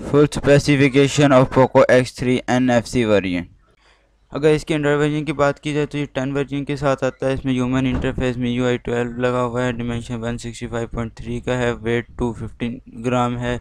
Full specification of Poco X3 NFC variant. अगर इसके Android version की बात की जाए तो ये 10 वर्जन के साथ आता है। इसमें ह्यूमन इंटरफेस में UI 12 लगा हुआ है। डिमेंशन 165.3 का है। वेट 215 ग्राम है।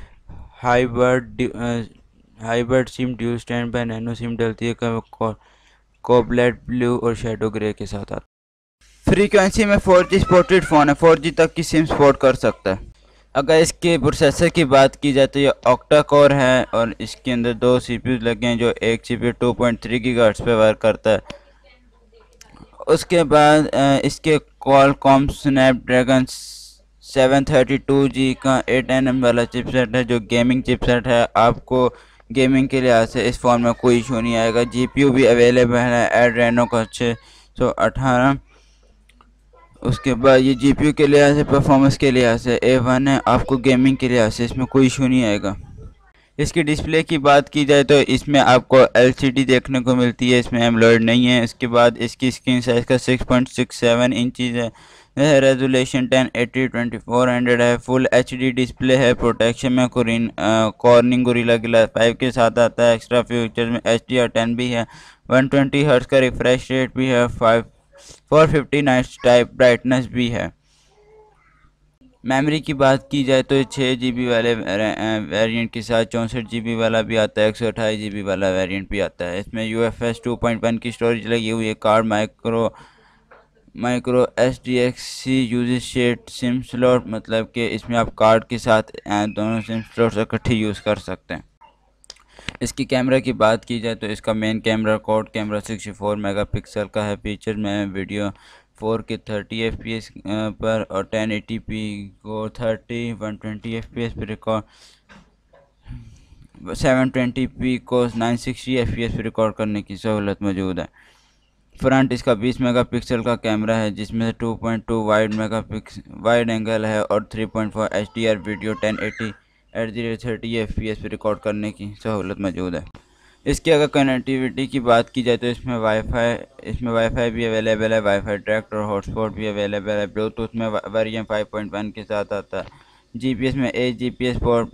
Hybrid sim dual standby nano sim डलती है। कोबलेट ब्लू और शेडो ग्रे के साथ आता है। फ्रीक्वेंसी में 4G सपोर्टेड फ़ोन है। 4G तक की सिम सपोर्ट कर सकता है। अगर इसके प्रोसेसर की बात की जाए तो ये ऑक्टा कोर है और इसके अंदर 2 CPU लगे हैं, जो एक CPU 2.3 गीगाहर्ट्ज़ पे वर्क करता है। उसके बाद इसके क्वालकॉम स्नैपड्रैगन 732G का 8nm वाला चिपसेट है, जो गेमिंग चिपसेट है। आपको गेमिंग के लिहाज से इस फ़ोन में कोई इशू नहीं आएगा। GPU भी अवेलेबल है एड्रेनो का 618। उसके बाद ये GPU के लिहाज से, परफॉर्मेंस के लिहाज से A1 है। आपको गेमिंग के लिहाज से इसमें कोई इशू नहीं आएगा। इसकी डिस्प्ले की बात की जाए तो इसमें आपको LCD देखने को मिलती है, इसमें एमोलेड नहीं है। इसके बाद इसकी स्क्रीन साइज़ का 6.67 इंचज़ है। रेजोल्यूशन 1080x2400 है। फुल HD डिस्प्ले है। प्रोटेक्शन में कॉर्निंग गोरिल्ला ग्लास 5 के साथ आता है। एक्स्ट्रा फीचर्स में HDR10 भी है। 120 हर्ट्ज़ का रिफ्रेश रेट भी है। 450 नाइट्स टाइप ब्राइटनेस भी है। मेमोरी की बात की जाए तो 6 GB वाले वेरिएंट के साथ 64 GB वाला भी आता है। 128 GB वाला वेरिएंट भी आता है। इसमें UFS 2.1 की स्टोरेज लगी हुई है। Card micro SDXC use shared sim slot, मतलब कि इसमें आप कार्ड के साथ दोनों सिम स्लॉट इकट्ठे यूज़ कर सकते हैं। इसकी कैमरा की बात की जाए तो इसका main camera quad camera 64 megapixel का है। फीचर में वीडियो 4K 30 FPS पर और 1080p को 120 FPS पर रिकॉर्ड, 720p को 960 FPS पर रिकॉर्ड करने की सहूलत मौजूद है। फ्रंट इसका 20 मेगापिक्सल का कैमरा है, जिसमें 2.2 वाइड एंगल है और 3.4 HDR वीडियो 1080 30 FPS पर रिकॉर्ड करने की सहूलत मौजूद है। इसकी अगर कनेक्टिविटी की बात की जाए तो इसमें वाईफाई भी अवेलेबल है। वाईफाई डायरेक्ट और हॉटस्पॉट भी अवेलेबल है। ब्लूटूथ में वर्जन 5.1 के साथ आता है। GPS में 8 GPS पोर्ट,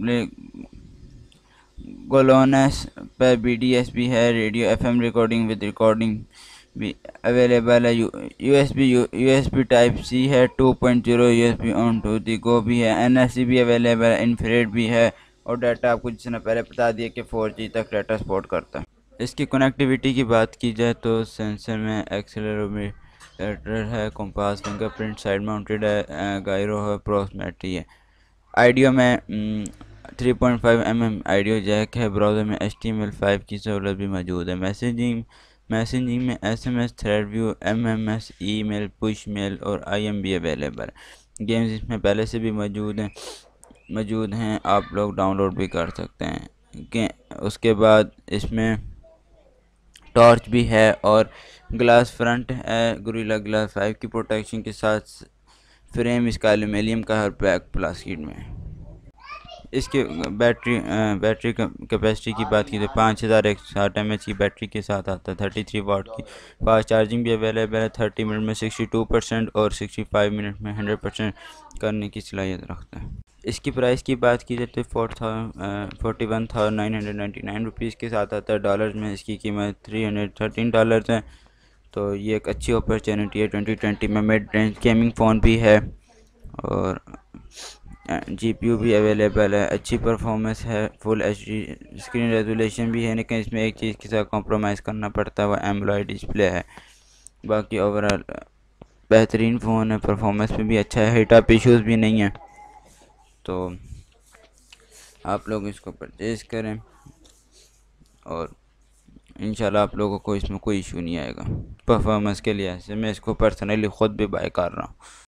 गोलोनस पर BDS भी है। Radio FM recording with recording भी अवेलेबल है। USB टाइप C है। 2.0 USB on to the go भी है। NFC भी अवेलेबल है। इंफ्रारेड भी है। और डाटा आपको जिसने पहले बता दिया कि 4G तक डाटा सपोर्ट करता है। इसकी कनेक्टिविटी की बात की जाए तो सेंसर में एक्सेलेरोमीटर है। कंपास फिंगरप्रिंट साइड माउंटेड है। गायरो है। प्रॉक्सिमिटी है। आइडियो में 3.5 mm आइडियो जैक है। ब्राउज़र में HTML5 की सहूलत भी मौजूद है। मैसेजिंग में SMS, thread view, MMS, email, push mail और IM भी अवेलेबल है। गेम्स इसमें पहले से भी मौजूद हैं, आप लोग डाउनलोड भी कर सकते हैं। उसके बाद इसमें टॉर्च भी है और ग्लास फ्रंट है। गोरिल्ला ग्लास 5 की प्रोटेक्शन के साथ फ्रेम इसका एल्यूमिनियम का और बैक प्लास्टिक में है। इसके बैटरी कैपेसिटी की बात की तो 5160 mAh की बैटरी के साथ आता है। 33 वाट की फास्ट चार्जिंग भी अवेलेबल है। 30 मिनट में 62% और 65 मिनट में 100% करने की सलाहियत रखता है। इसकी प्राइस की बात की जाए तो 41,999 रुपीज़ के साथ आता है। डॉलर में इसकी कीमत $313 है। तो ये एक अच्छी अपॉर्चुनिटी है। 2020 में मिड रेंज गेमिंग फ़ोन भी है और GPU भी अवेलेबल है। अच्छी परफॉर्मेंस है। फुल HD स्क्रीन रेजोल्यूशन भी है, लेकिन इसमें एक चीज़ के साथ कॉम्प्रोमाइज़ करना पड़ता है, वह एमोलेड डिस्प्ले है। बाकी ओवरऑल बेहतरीन फ़ोन है। परफॉर्मेंस में भी अच्छा है। हीट अप इश्यूज़ भी नहीं है। तो आप लोग इसको परचेज़ करें और इंशाल्लाह आप लोगों को इसमें कोई इशू नहीं आएगा। परफॉर्मेंस के लिहाज से मैं इसको पर्सनली ख़ुद भी बाय कर रहा हूँ।